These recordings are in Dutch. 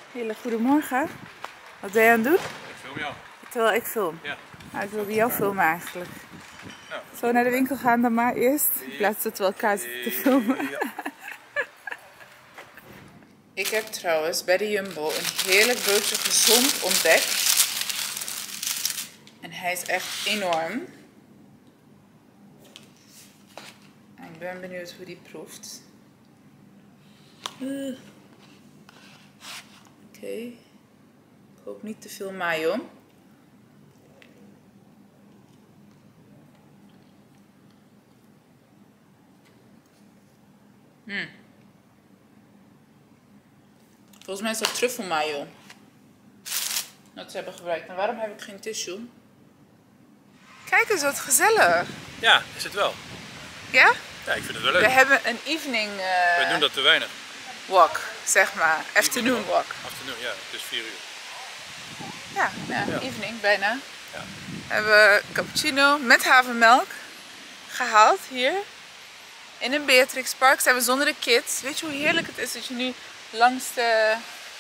Hele goedemorgen. Wat ben je aan het doen? Ik film jou. Terwijl ik film? Ja. Nou, ik wilde jou filmen eigenlijk. Nou. Zo naar de winkel gaan dan maar eerst. In plaats dat we elkaar zitten te filmen. Ja. Ik heb trouwens bij de Jumbo een heerlijk broodje gezond ontdekt. En hij is echt enorm. En ik ben benieuwd hoe die proeft. Oké. Ik hoop niet te veel mayo. Volgens mij is dat truffelmayo. Dat ze hebben gebruikt. En waarom heb ik geen tissue? Kijk eens wat gezellig. Ja, is het wel. Ja? Ja, ik vind het wel leuk. We hebben een evening Wij doen dat te weinig. walk, zeg maar. Afternoon walk. Afternoon, ja, het is 4 uur. Ja, Ja. evening bijna. Ja. We hebben cappuccino met havermelk gehaald hier. In een Beatrix Park zijn we zonder de kids. Weet je hoe heerlijk het is dat je nu langs de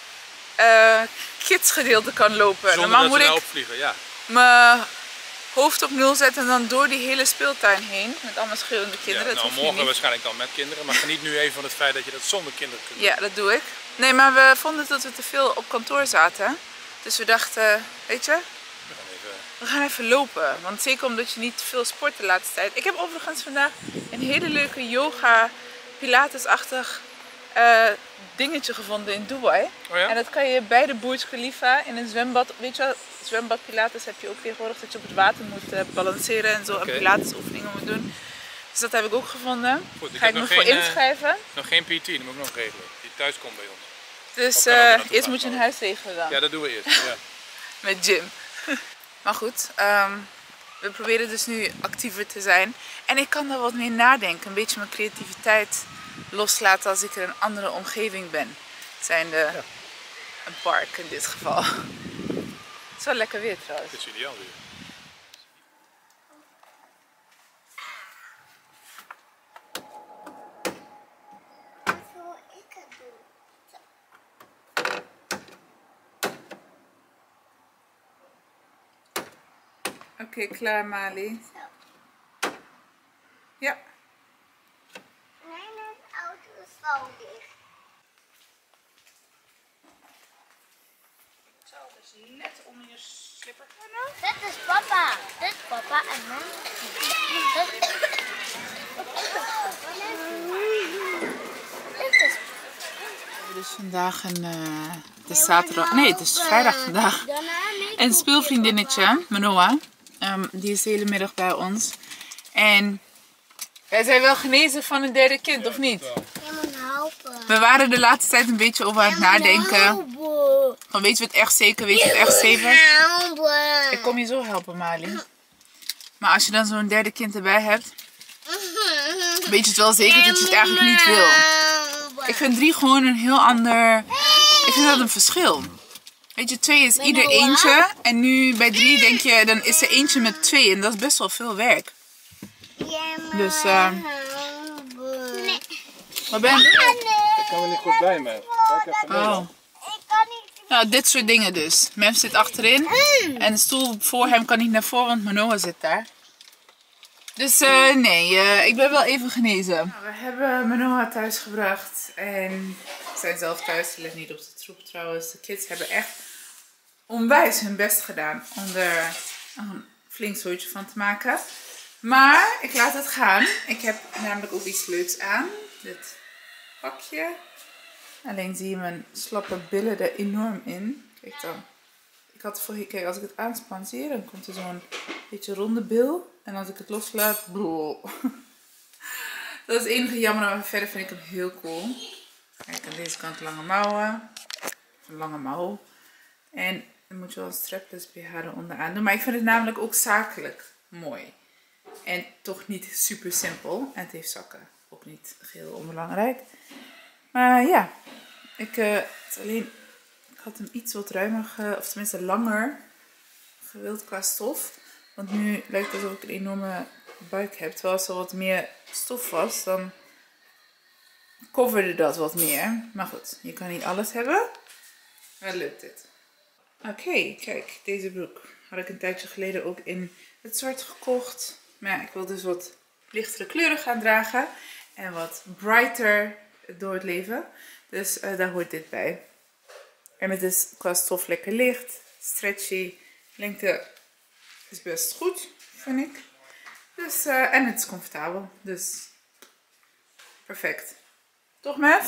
kids gedeelte kan lopen. Zonder Normaal dat moet ze ik nou opvliegen, ja. mijn hoofd op nul zetten en dan door die hele speeltuin heen. Met allemaal schreeuwende kinderen. Ja, Dat nou, hoeft nu morgen niet. waarschijnlijk dan met kinderen. Maar geniet nu even van het feit dat je dat zonder kinderen kunt doen. Ja, dat doe ik. Nee, maar we vonden dat we te veel op kantoor zaten. Dus we dachten, weet je, We gaan even... we gaan even lopen. Want zeker omdat je niet veel sport de laatste tijd. Ik heb overigens vandaag een hele leuke yoga, pilatesachtig dingetje gevonden in Dubai. Oh ja? En dat kan je bij de Burj Khalifa in een zwembad. Weet je wel, zwembad pilates heb je ook tegenwoordig dat je op het water moet balanceren en zo. Oké. En pilatesoefeningen moet doen. Dus dat heb ik ook gevonden. Goed, ik Ga ik heb me nog voor geen, inschrijven. Nog geen PT, dat moet ik nog regelen. Die thuis komt bij ons. Dus Of kan ook naartoe eerst gaan, moet je een maar- huis regelen dan. Ja, dat doen we eerst. Ja. Met gym. Maar goed, we proberen dus nu actiever te zijn. En ik kan daar wat meer nadenken. Een beetje mijn creativiteit loslaten als ik in een andere omgeving ben. Zijnde een park in dit geval. Het is wel lekker weer trouwens. Dit is ideaal weer. Wat wil ik het doen? Oké, klaar Mali. Zo. Ja. Nee, de auto is wel dicht. Zo, dus net onder je slipper. Dat is papa. Dit is papa en dan. Dit is We hebben dus vandaag een... het is zaterdag... Nee, het is vrijdag vandaag. En een speelvriendinnetje, Manoa, die is de hele middag bij ons. En wij zijn wel genezen van een derde kind, of niet? Je moet helpen. We waren de laatste tijd een beetje over aan het nadenken. Van weet je het echt zeker, weet je het echt zeker? Helpen. Ik kom je zo helpen, Mali. Maar als je dan zo'n derde kind erbij hebt, weet je het wel zeker dat je het eigenlijk niet wil. Ik vind 3 gewoon een heel ander... Ik vind dat een verschil. Weet je, 2 is ieder eentje. En nu bij 3 denk je, dan is er eentje met 2. En dat is best wel veel werk. Dus, Nee. wat ben je? Ik kan er niet goed bij, man. Kijk even mee. Oh. Ik kan niet. Nou, dit soort dingen dus. Mem zit achterin. En de stoel voor hem kan niet naar voren, want Manoa zit daar. Dus nee, ik ben wel even genezen. We hebben Manoa thuis gebracht. En we zijn zelf thuis. Ze ligt niet op de troep trouwens. De kids hebben echt onwijs hun best gedaan om er een flink zootje van te maken. Maar ik laat het gaan. Ik heb namelijk ook iets leuks aan. Dit pakje. Alleen zie je mijn slappe billen er enorm in. Kijk dan. Ik had vorige keer, als ik het aanspan, zie je, dan komt er zo'n beetje ronde bil. En als ik het loslaat, blol. Dat is het enige jammer, maar verder vind ik hem heel cool. Kijk, aan deze kant lange mouwen. Een lange mouw. En dan moet je wel een strapless BH eronder aan doen. Maar ik vind het namelijk ook zakelijk mooi. En toch niet super simpel. En het heeft zakken. Ook niet geheel onbelangrijk. Maar ja, ik had hem iets wat ruimer, of tenminste langer gewild qua stof. Want nu lijkt het alsof ik een enorme buik heb. Terwijl als er wat meer stof was, dan coverde dat wat meer. Maar goed, je kan niet alles hebben. Wat lukt dit. Oké, kijk, deze broek had ik een tijdje geleden ook in het zwart gekocht. Maar ja, ik wil dus wat lichtere kleuren gaan dragen. En wat brighter door het leven. Dus daar hoort dit bij. En het is qua stof lekker licht, stretchy. Lengte is best goed, vind ik. Dus, en het is comfortabel. Dus perfect. Toch, Mev?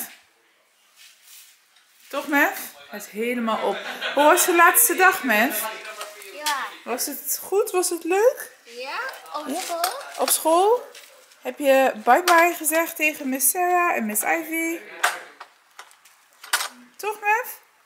Toch, Mev? Hij is helemaal op. Hoe was je laatste dag, Mev? Ja. Was het goed? Was het leuk? Ja? Op school? Op school? Heb je bye-bye gezegd tegen Miss Sarah en Miss Ivy? Toch, Mev?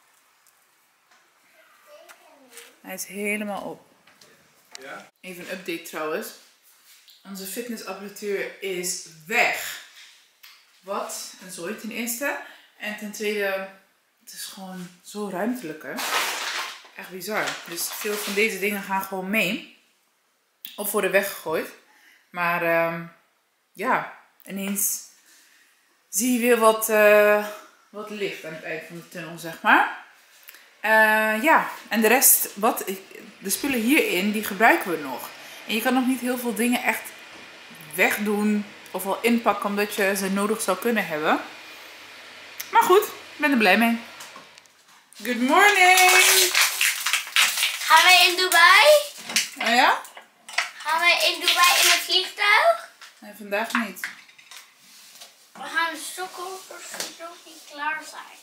Hij is helemaal op. Ja? Even een update trouwens. Onze fitnessapparatuur is weg. Wat een zooi ten eerste. En ten tweede, het is gewoon zo ruimtelijker. Echt bizar. Dus veel van deze dingen gaan gewoon mee. Of worden weggegooid. Maar ja, ineens zie je weer wat licht aan het eind van de tunnel, zeg maar. Ja, en de rest, de spullen hierin, die gebruiken we nog. En je kan nog niet heel veel dingen echt wegdoen of al inpakken omdat je ze nodig zou kunnen hebben. Maar goed, ik ben er blij mee. Good morning! Gaan wij in Dubai? Oh ja? Gaan wij in Dubai in het vliegtuig? Nee, vandaag niet. We gaan Stockholmers nog niet klaar zijn.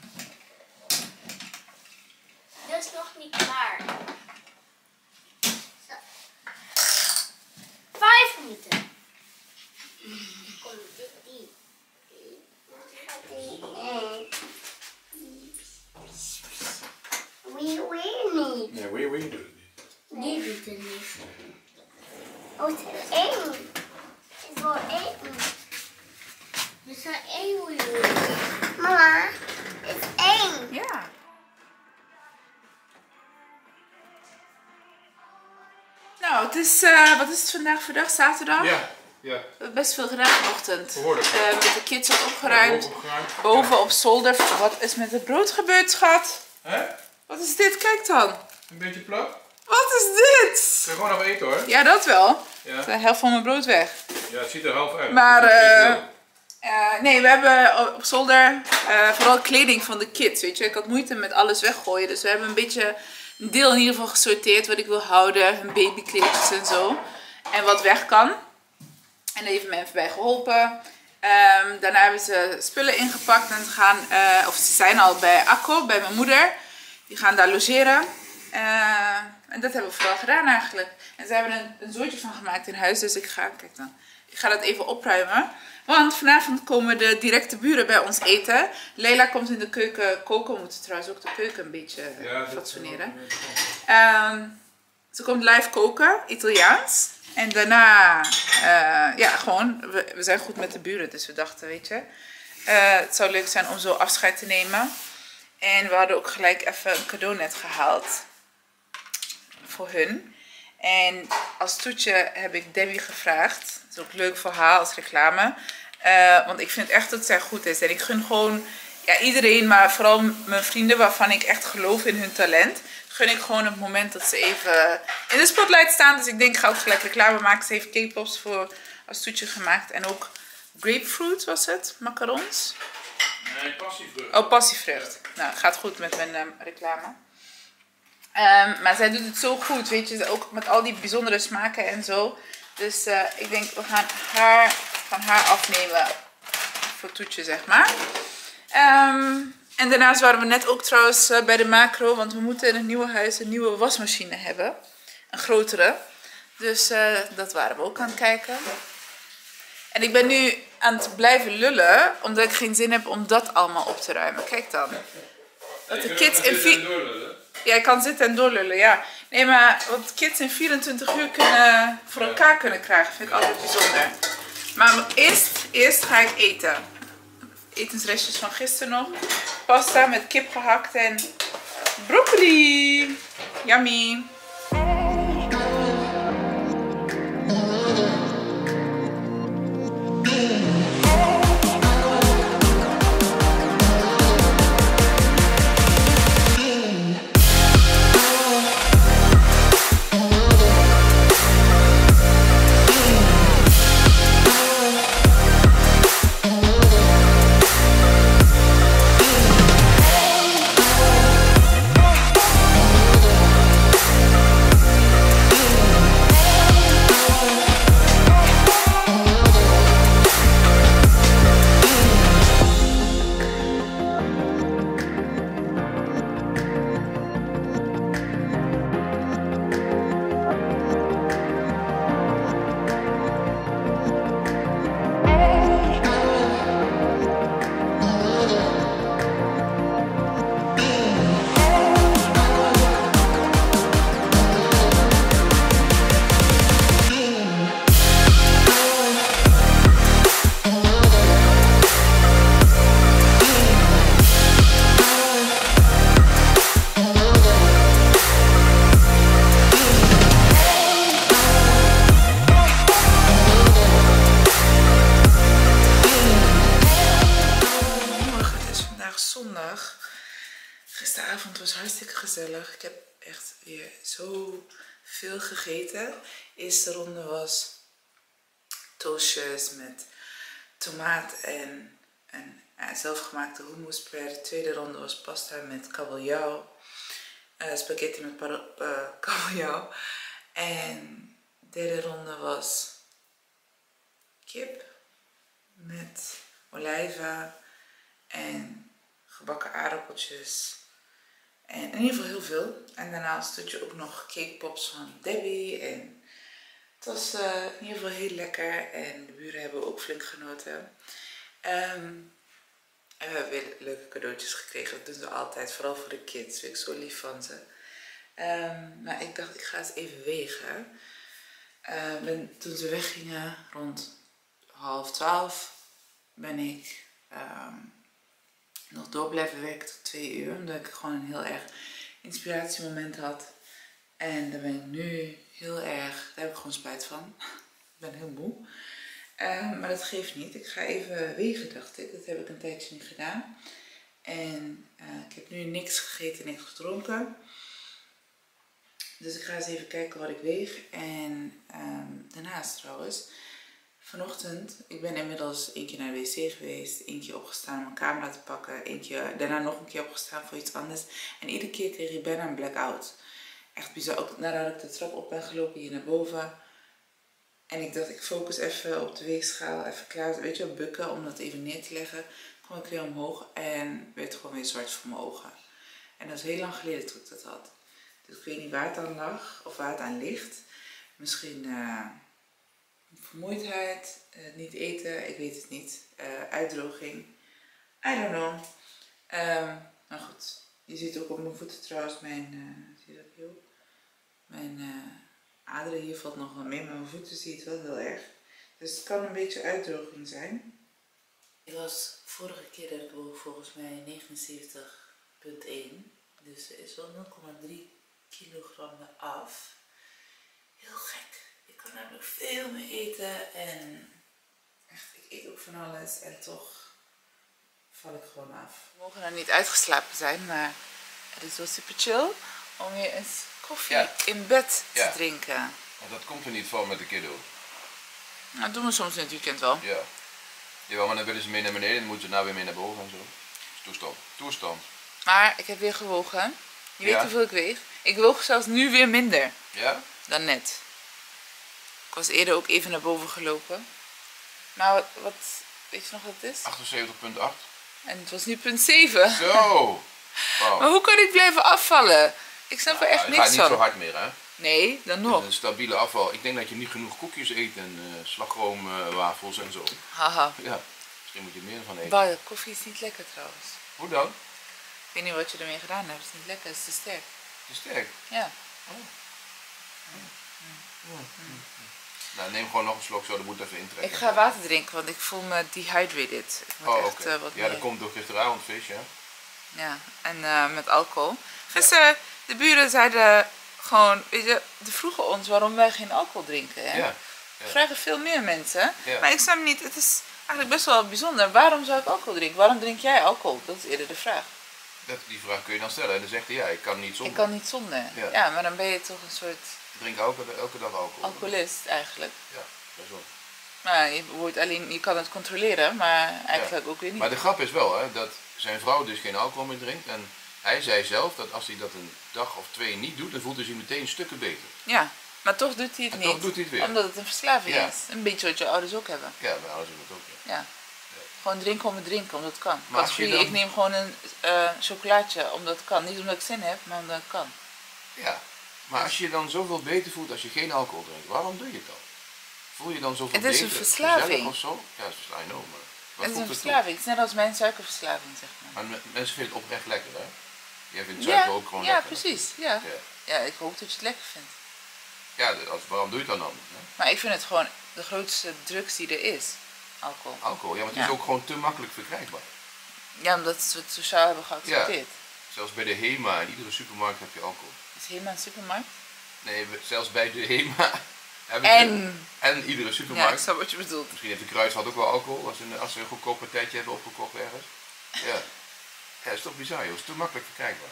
Dat is nog niet klaar. Zo. 5 minuten. Kom, die. Wie niet? Nee, wie doet het niet. Die doet het niet. Oh, het is 1. Het is voor 1. Er zijn 1 wiel. Mama, het is 1. Ja. Nou, het is, wat is het vandaag voor dag? Zaterdag? Ja. We hebben best veel gedaan vanochtend. Behoorlijk. Met de kids al opgeruimd. Ja, opgeruimd. Boven op zolder. Wat is met het brood gebeurd, schat? Hè? Wat is dit? Kijk dan. Een beetje plat? Wat is dit? Kun je gewoon nog eten hoor. Ja, dat wel. Ja. De helft van mijn brood weg. Ja, het ziet er half uit. Maar Dat is niet veel. nee, we hebben op zolder vooral kleding van de kids. Weet je, ik had moeite met alles weggooien. Dus we hebben een beetje een deel in ieder geval gesorteerd wat ik wil houden. Hun babykleedjes en zo. En wat weg kan. En daar heeft me even bij geholpen. Daarna hebben ze spullen ingepakt en ze zijn al bij Akko, bij mijn moeder. Die gaan daar logeren. En dat hebben we vooral gedaan eigenlijk. En ze hebben een zootje van gemaakt in huis. Dus ik ga dat even opruimen. Want vanavond komen de directe buren bij ons eten. Leila komt in de keuken koken. We moeten trouwens ook de keuken een beetje fatsoeneren. Ze komt live koken, Italiaans. En daarna, we zijn goed met de buren. Dus we dachten, weet je, het zou leuk zijn om zo afscheid te nemen. En we hadden ook gelijk even een cadeau net gehaald. Voor hun. En als toetje heb ik Debbie gevraagd. Dat is ook leuk voor haar als reclame. Want ik vind echt dat zij goed is. En ik gun gewoon iedereen, maar vooral mijn vrienden waarvan ik echt geloof in hun talent. Gun ik gewoon het moment dat ze even in de spotlight staan. Dus ik denk, ik ga ook gelijk reclame maken. Ze heeft cake-pops voor als toetje gemaakt. En ook grapefruit was het, macarons. Nee, passievrucht. Oh, passievrucht. Nou, gaat goed met mijn reclame. Maar zij doet het zo goed, weet je. Ook met al die bijzondere smaken en zo. Dus ik denk, we gaan van haar afnemen voor toetje, zeg maar. En daarnaast waren we net ook trouwens bij de Macro. Want we moeten in het nieuwe huis een nieuwe wasmachine hebben. Een grotere. Dus dat waren we ook aan het kijken. En ik ben nu aan het blijven lullen. Omdat ik geen zin heb om dat allemaal op te ruimen. Kijk dan. Dat de kids Ja, ik kan zitten en doorlullen, ja. Nee, maar wat kids in 24 uur voor elkaar kunnen krijgen, vind ik altijd bijzonder. Maar eerst ga ik eten. Etensrestjes van gisteren nog. Pasta met kip gehakt en broccoli. Yummy. Gisteravond was hartstikke gezellig. Ik heb echt weer zo veel gegeten. De eerste ronde was toastjes met tomaat en zelfgemaakte hummusspread. De tweede ronde was pasta met kabeljauw. Spaghetti met kabeljauw. En de derde ronde was kip met olijven en gebakken aardappeltjes. En in ieder geval heel veel. En daarnaast doet je ook nog cake pops van Debbie. En het was in ieder geval heel lekker. En de buren hebben ook flink genoten. En we hebben weer leuke cadeautjes gekregen. Dat doen ze altijd. Vooral voor de kids. Vind ik zo lief van ze. Maar ik dacht, ik ga eens even wegen. Toen ze weggingen rond 11:30 ben ik nog door blijven werken tot 2 uur. Omdat ik gewoon een heel erg inspiratiemoment had. En daar ben ik nu heel erg, daar heb ik gewoon spijt van. Ik ben heel moe. Maar dat geeft niet. Ik ga even wegen, dacht ik. Dat heb ik een tijdje niet gedaan. En ik heb nu niks gegeten, niks gedronken. Dus ik ga eens even kijken wat ik weeg. En daarnaast trouwens, vanochtend, ik ben inmiddels 1 keer naar de wc geweest, 1 keer opgestaan om mijn camera te pakken, daarna nog een keer opgestaan voor iets anders. En iedere keer kreeg ik bijna een blackout. Echt bizar, ook nadat ik de trap op ben gelopen hier naar boven. En ik dacht, ik focus even op de weegschaal, even klaar, weet je wel, bukken om dat even neer te leggen. Kwam ik weer omhoog en werd gewoon weer zwart voor mijn ogen. En dat is heel lang geleden toen ik dat had. Dus ik weet niet waar het aan lag of waar het aan ligt. Misschien vermoeidheid, niet eten, ik weet het niet. Uitdroging, I don't know. Maar goed, je ziet ook op mijn voeten trouwens zie je dat hier ook? Mijn aderen hier valt nog wel mee, maar mijn voeten zie je het wel heel erg. Dus het kan een beetje uitdroging zijn. Ik was vorige keer dat ik woog volgens mij 79,1. Dus er is wel 0,3 kilogram af. Heel gek. Ik kan namelijk veel meer eten en echt, ik eet ook van alles en toch val ik gewoon af. We mogen nou niet uitgeslapen zijn, maar het is wel super chill om weer eens koffie in bed te drinken. Maar dat komt er niet van met de kiddo. Nou, dat doen we soms in het weekend wel. Ja. Jawel, maar dan willen ze mee naar beneden en dan moeten ze nou weer mee naar boven en zo. Toestand. Toestand. Maar ik heb weer gewogen. Je weet hoeveel ik weeg. Ik woog zelfs nu weer minder dan net. Ik was eerder ook even naar boven gelopen. Maar wat weet je nog wat het is? 78,8. En het was nu 0,7. Zo! Wow. Maar hoe kan ik blijven afvallen? Ik snap er echt niks van. Het gaat niet zo hard meer, hè? Nee, dan nog. Een stabiele afval. Ik denk dat je niet genoeg koekjes eet en slagroomwafels en zo. Haha. Ja, misschien moet je meer van eten. Bah, koffie is niet lekker trouwens. Hoe dan? Ik weet niet wat je ermee gedaan hebt. Het is niet lekker, het is te sterk. Te sterk? Ja. Nou, neem gewoon nog een slok zo, dat moet even intrekken. Ik ga water drinken, want ik voel me dehydrated. Ik moet echt wat ja, meer. dat komt door gisteravond vis, ja. Ja, en met alcohol. Gisteren, de buren zeiden gewoon, weet je, die vroegen ons waarom wij geen alcohol drinken. Hè? Ja. Vragen veel meer mensen. Ja. Maar ik snap niet, het is eigenlijk best wel bijzonder. Waarom zou ik alcohol drinken? Waarom drink jij alcohol? Dat is eerder de vraag. Die vraag kun je dan stellen en dan zegt hij, ja, ik kan niet zonder. Ik kan niet zonder. Ja. Ja, maar dan ben je toch een soort Ik drink elke dag alcohol. alcoholist eigenlijk. Ja, best wel. Maar je kan het controleren, maar eigenlijk ook weer niet. Maar de grap is wel, hè, dat zijn vrouw dus geen alcohol meer drinkt. En hij zei zelf dat als hij dat een dag of 2 niet doet, dan voelt hij zich meteen stukken beter. Ja, maar toch doet hij het En niet. toch doet hij het weer. Omdat het een verslaving Ja. is. Een beetje wat je ouders ook hebben. Ja, bij ouders doen het ook. Ja. Ja. Gewoon drinken om het drinken, omdat het kan. Maar als je dan- Ik neem gewoon een chocolaatje omdat het kan. Niet omdat ik zin heb, maar omdat het kan. Ja, maar als je je dan zoveel beter voelt als je geen alcohol drinkt, waarom doe je het dan? Voel je dan zoveel Het is beter? een verslaving. Gezellig of zo? Ja, het is I know, maar wat Het is een voegt het toe? verslaving. Het is net als mijn suikerverslaving, zeg maar. Maar mensen vinden het oprecht lekker, hè? Jij vindt suiker ook gewoon ja, lekker. precies. Ja. Ja. Ja, ik hoop dat je het lekker vindt. Ja, waarom doe je het dan? Hè? Maar ik vind het gewoon de grootste drugs die er is. Alcohol. Alcohol, ja, maar het is ook gewoon te makkelijk verkrijgbaar. Ja, omdat we het sociaal hebben geaccepteerd. Zelfs bij de HEMA, in iedere supermarkt heb je alcohol. Is helemaal een supermarkt? Nee, zelfs bij de HEMA en iedere Ja, supermarkt. ik snap wat je bedoelt. Misschien heeft de Kruidvat ook wel alcohol, als ze een goedkoop partijtje hebben opgekocht ergens. Ja. Ja, dat is toch bizar, joh. Het is te makkelijk verkrijgbaar.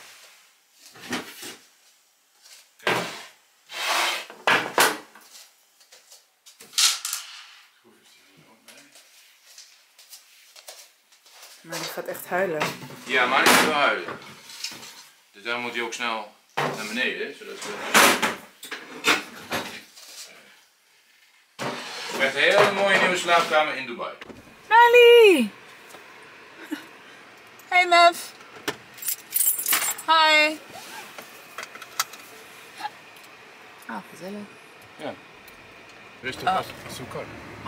Maar die gaat echt huilen. Ja, maar die moet wel huilen. Dus daar moet hij ook snel naar beneden, zodat we... Het werd een hele mooie nieuwe slaapkamer in Dubai. Mali! Hey Mev. Hi. Ah, gezellig. Ja. Rustig als zoeker.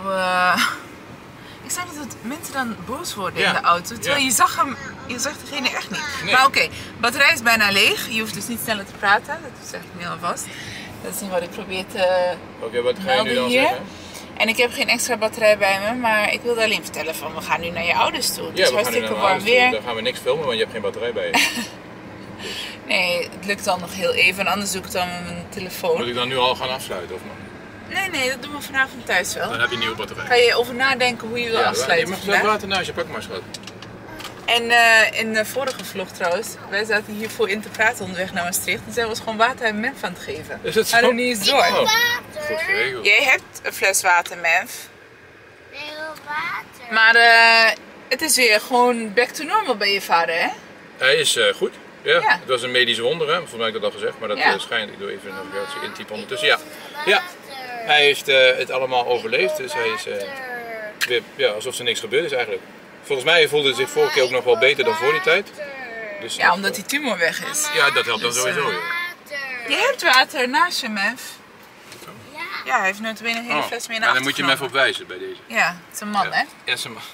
Ik snap dat mensen dan boos worden Ja. in de auto, terwijl Ja. je zag degene echt niet. Nee. Maar oké, batterij is bijna leeg. Je hoeft dus niet sneller te praten, dat zeg ik nu alvast. Dat is niet wat ik probeer te Oké, wat ga je nu melden dan hier. zeggen? En ik heb geen extra batterij bij me, maar ik wilde alleen vertellen van we gaan nu naar je ouders toe. Het is hartstikke warm weer. Dan gaan we niks filmen, want je hebt geen batterij bij je. Nee, het lukt dan nog heel even. En anders doe ik het dan met mijn Moet telefoon. ik dan nu al gaan afsluiten of nog? Nee, dat doen we vanavond thuis wel. Dan heb je een nieuwe batterij. Ga je over nadenken hoe je wil je afsluiten mag zelf vandaag. water naast je, pak maar schat. En in de vorige vlog trouwens, wij zaten hiervoor in te praten onderweg naar Maastricht. En zij was gewoon water en Menf aan het geven. Is het zo? Hadden we niet eens door. Oh, Water. goed geregeld. Jij hebt een fles water, Menf. Nee, water. Maar het is weer gewoon back to normal bij je vader, hè? Hij is goed. Ja, Ja. het was een medisch wonder, hè? Volgens mij heb ik dat al gezegd, maar dat Ja. schijnt. Ik doe even een navigatie intypen ondertussen. Ja, ja. Water. Hij heeft het allemaal overleefd, dus hij is weer, ja, alsof er niks gebeurd is eigenlijk. Volgens mij voelde hij zich vorige keer ook nog wel beter dan voor die tijd. Dus Ja, omdat die tumor weg is. Ja, dat helpt dan Dus, sowieso. Ja. Water. Je hebt water naast je, Menf. Ja. Ja, hij heeft notabene een hele fles mee naar Maar dan moet je hem even afgenomen. op wijzen bij deze. Ja, het is een man, hè? Ja, ze mag.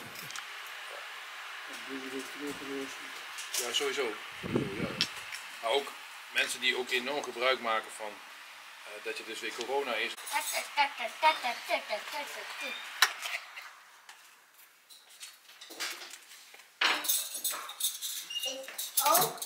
Ja, sowieso. Ja. Maar ook mensen die ook enorm gebruik maken van dat je dus weer corona is. Ook.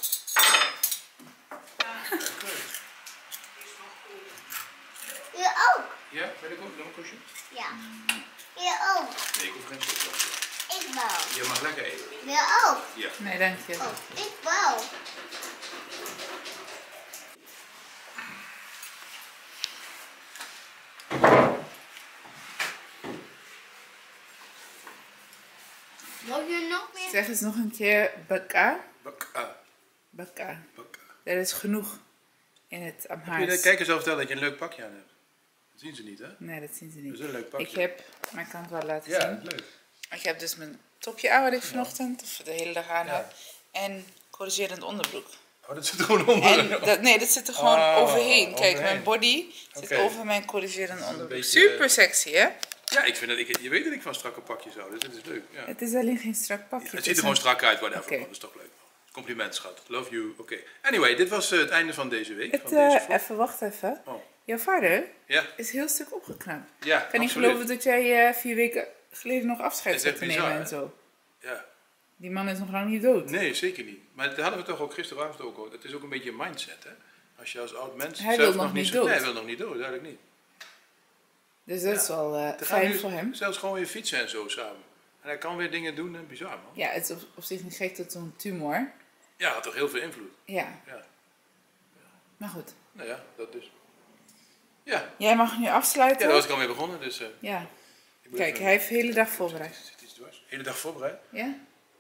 Je ook. Ja, wil ik ook nog een kusje? Ja. Je ook. Nee, ik hoef geen chocolade. Ik wou. Je mag lekker eten. Je ook. Ja. Nee, dank je. Oh, ik wou. Wil je nog meer? Zeg eens nog een keer baka. Baka. Baka. Baka. Er is genoeg in het Kun je de Amhaars. kijkers al vertellen dat je een leuk pakje aan hebt? Dat zien ze niet, hè? Nee, dat zien ze Dat niet. is een leuk pakje. Ik heb, maar ik kan het wel laten Ja, zien. leuk. Ik heb dus mijn topje aan wat ik vanochtend, of de hele dag aan Ja. heb. En corrigerend onderbroek. Oh, dat zit er gewoon onder. En dat zit er gewoon Oh, overheen. Kijk, overheen. mijn body zit Oké. over mijn corrigerend onderbroek. beetje, Super sexy, hè? Ja, ik vind dat je weet dat ik van strakke pakjes hou, dus dit is leuk. Ja. Het is alleen geen strak pakje. Het ziet er gewoon strak uit, whatever. Oké. Man. Dat is toch leuk. Compliment, schat. Love you. Oké. Anyway, dit was het einde van deze week. Het, van deze vlog. even, wacht even. Oh. Jouw vader Ja, is een heel stuk opgeknapt. ja, Ik kan niet absoluut. geloven dat jij 4 weken geleden nog afscheid Is zat echt te bizar, nemen hè? en zo. Ja. Die man is nog lang niet dood. Nee, zeker niet. Maar dat hadden we toch ook gisteravond ook over. Het is ook een beetje een mindset, hè. Als je als oud mens Hij zelf wil nog niet zo- dood. Nee, hij wil nog niet dood, duidelijk niet. Dus dat is wel We gaan fijn nu voor hem. zelfs gewoon weer fietsen en zo samen. En hij kan weer dingen doen, bizar man. Ja, het is op zich niet gek dat zo'n tumor. Ja, had toch heel veel invloed. Ja, Ja. maar goed. Nou ja, dat dus. Ja, Jij mag nu afsluiten. ja daar was ik alweer begonnen, dus... Ja. ik moet Kijk, even- hij heeft de hele dag voorbereid. Zit iets dwars? Hele dag voorbereid? Ja?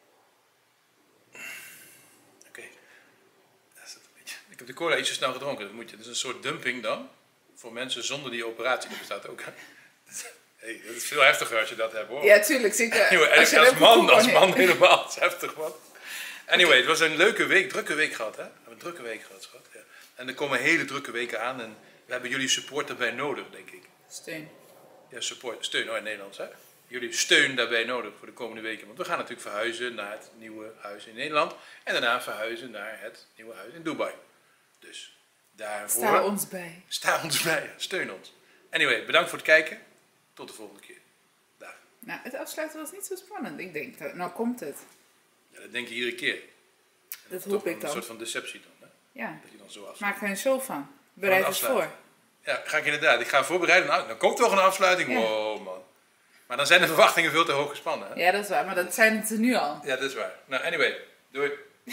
Oké. Dat is het een beetje. Ik heb de cola iets te snel gedronken. Dat is een soort dumping dan. Voor mensen zonder die operatie. Dat bestaat ook. Hey, dat is veel heftiger als je dat hebt hoor. Ja, tuurlijk. Zeker. Anyway, Als je als leuke koek man hebt. helemaal. Dat is heftig man. Anyway, het was een leuke week, drukke week gehad hè. We hebben een drukke week gehad schat. Ja. En er komen hele drukke weken aan. En we hebben jullie support daarbij nodig denk ik. Steun. Ja, support, steun in het Nederlands hè. Jullie steun daarbij nodig voor de komende weken. Want we gaan natuurlijk verhuizen naar het nieuwe huis in Nederland. En daarna verhuizen naar het nieuwe huis in Dubai. Dus daarvoor... Sta ons bij. Sta ons bij, steun ons. Anyway, bedankt voor het kijken. Tot de volgende keer. Dag. Nou, het afsluiten was niet zo spannend. Ik denk, nou komt het. Ja, dat denk je iedere keer. Dat Toch hoop een ik dan. soort van deceptie dan. Hè? Ja. Dat je dan zo afsluit. Maak er een show van. Bereid het afsluiten. voor. Ja, ga ik inderdaad. Ik ga voorbereiden. Nou, dan komt toch een afsluiting. Ja. Wow, man. Maar dan zijn de verwachtingen veel te hoog gespannen. Hè? Ja, dat is waar. Maar dat zijn het er nu al. Ja, dat is waar. Nou, anyway. Doei.